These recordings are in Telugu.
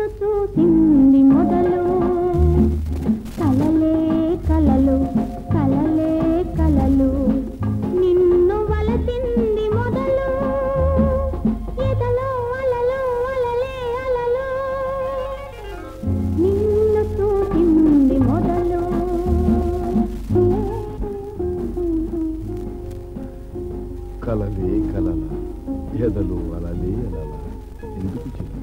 చూసింది మొదలు కలలే కలలు కలలే కలలు నిన్ను వలసింది మొదలు ఎదలో అలలు అలలే అలలు నిన్ను చూసింది మొదలు కలలే కలల ఎదలు అలలే అలల ఎందుకు చెప్పు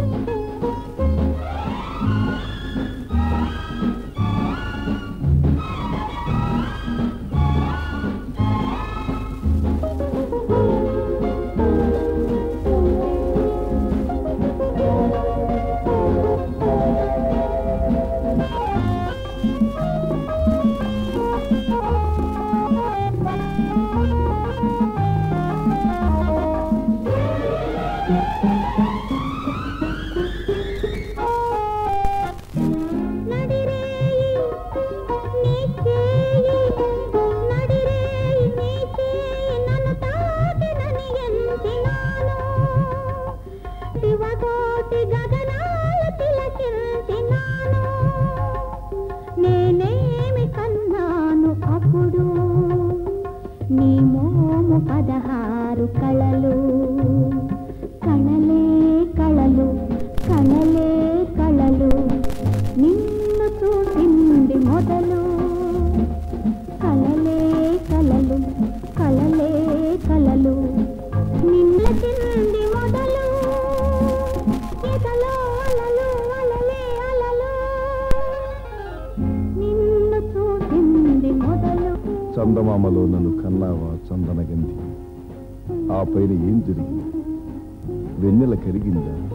నేనేమి కన్నాను అప్పుడు నీ మోము 16 కళలు కళలే కళలు కళలే కళలు నిన్ను చూసింది మొదలు కళలే కళలు కళలే కళలు నిన్ను చింది మొదలు ఎదలో అలలు అలలే అలలు నిన్ను చూసింది మొదలు చందమామలో నన్ను కన్నావా చందనగంధి ఆ పైన ఏం జరిగింది వెన్నెల కరిగిందా